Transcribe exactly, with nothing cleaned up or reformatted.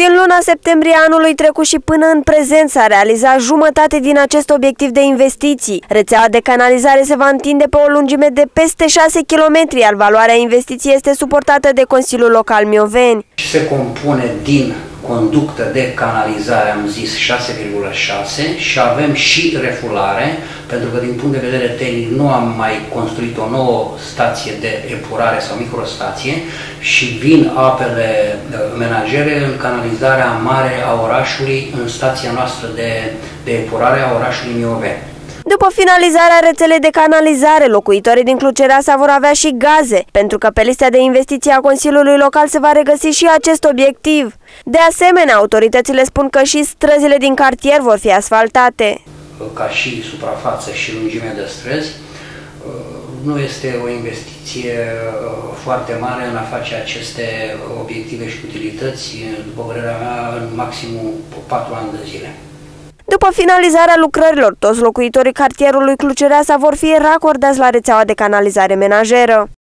Din luna septembrie anului trecut și până în prezent s-a realizat jumătate din acest obiectiv de investiții. Rețeaua de canalizare se va întinde pe o lungime de peste șase kilometri, iar valoarea investiției este suportată de Consiliul Local Mioveni. Se compune din conductă de canalizare, am zis, șase virgulă șase și avem și refulare, pentru că din punct de vedere tehnic nu am mai construit o nouă stație de epurare sau microstație și vin apele menajere în canalizarea mare a orașului, în stația noastră de, de epurare a orașului Mioveni. După finalizarea rețelei de canalizare, locuitorii din Cluj-Cereasa vor avea și gaze, pentru că pe lista de investiții a Consiliului Local se va regăsi și acest obiectiv. De asemenea, autoritățile spun că și străzile din cartier vor fi asfaltate. Ca și suprafață și lungime de străzi, nu este o investiție foarte mare în a face aceste obiective și utilități, după părerea mea, în maximum patru ani de zile. După finalizarea lucrărilor, toți locuitorii cartierului Cluj-Cereasa vor fi racordați la rețeaua de canalizare menajeră.